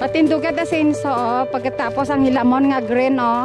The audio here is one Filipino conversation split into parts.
Patindugan na sinso, oh. Pagkatapos ang hilamon nga green, oh.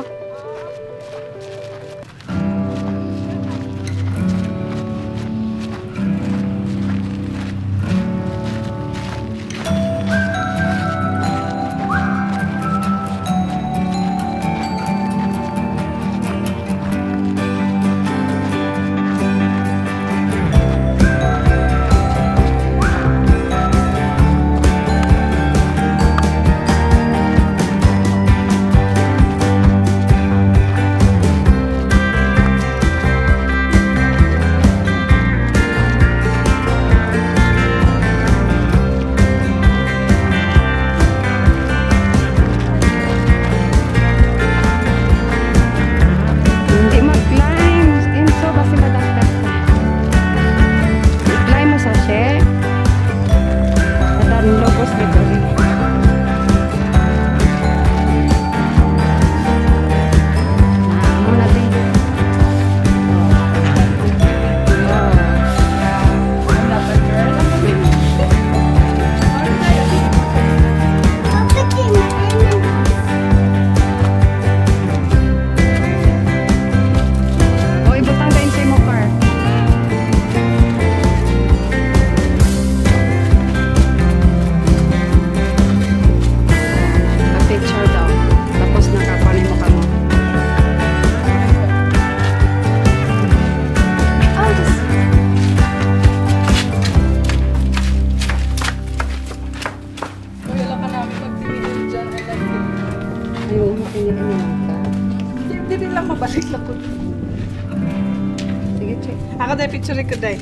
Hindi lang mabalik lang ko. Sige, check. Ako dahil picture ko dahil.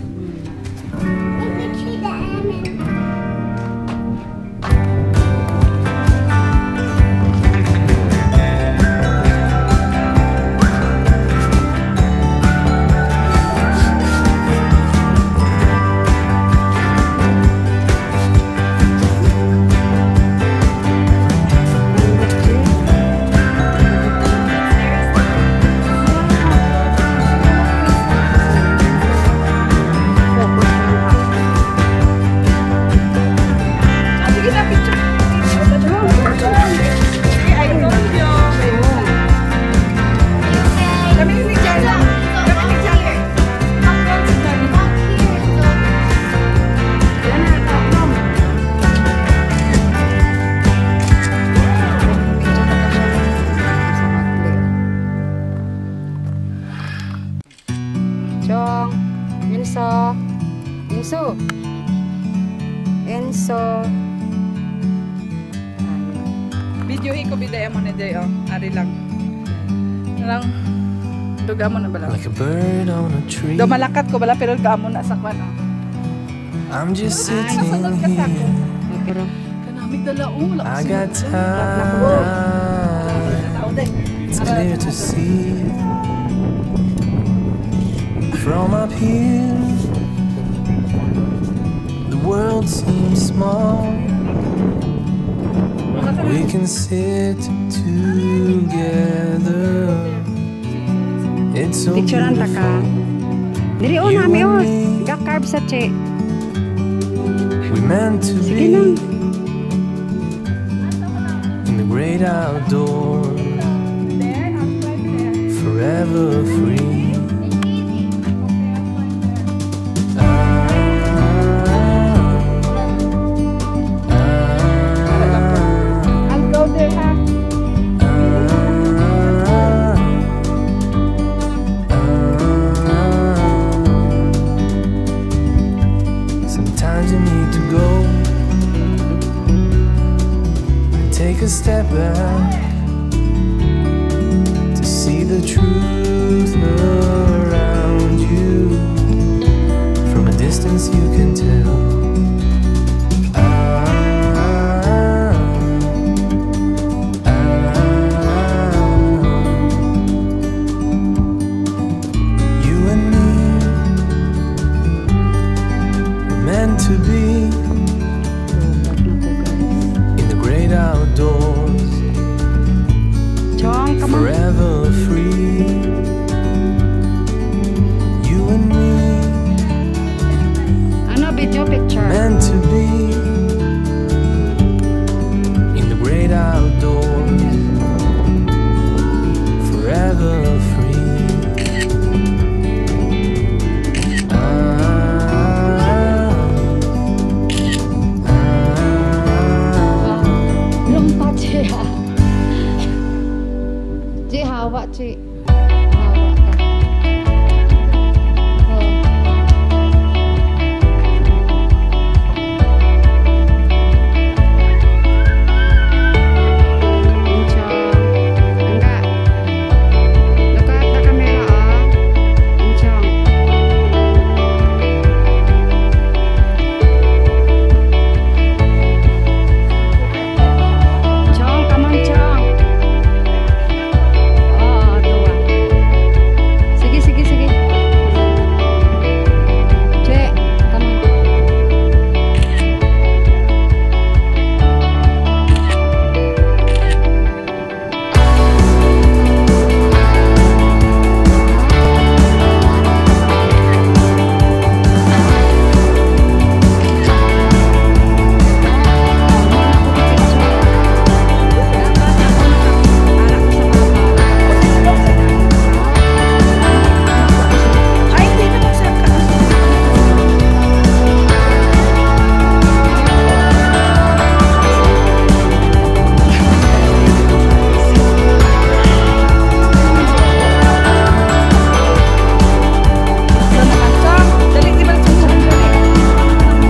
Enso. Videohin ko bidaya mo ni Day, oh. Ari lang. Lang. Duga mo na bala. Like a bird on a tree. Dumalakat ko bala pero duga mo na sa kwan, oh. I'm just sitting here. Kanamig dalaong. I got time. It's clear to see from up here. The world seems small. We can sit together. It's so Picturean ta ka. Diri o nami o. Ga-carb sa che. We meant to Sige be lang. in the great outdoors, forever free. I'll go there, ha? Sometimes you need to go and take a step back to see the truth around you. From a distance you can tell. You and me were meant to be in the great outdoors, Chong, come on. forever free. You and me. Ano, video, picture. Ci. Hawa ka. Oh. Inchong. Enggak. Look at the camera, ah. Inchong. Chong, come on, Chong. Oh, dua. Sige, sige, sige. Che, come on. Ay, hindi na magsaka. Chong, dali, di ba? Chong, dali.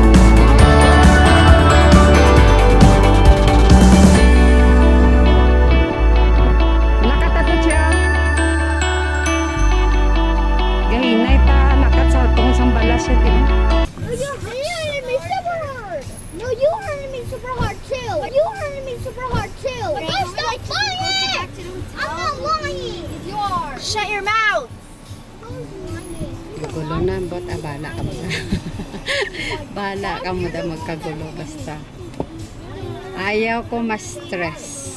Nakatato siya. Gahinay ta, nakat sa tungkol sa balas siya. You hurting me super hard. No, you hurting me super hard too. You hurting me super hard too. Don't stop lying. I'm not lying. You are. Shut your mouth. Kagulo na, bot. Bala ka mo na. Bala ka mo na magkagulo basta. Ayaw ko ma-stress.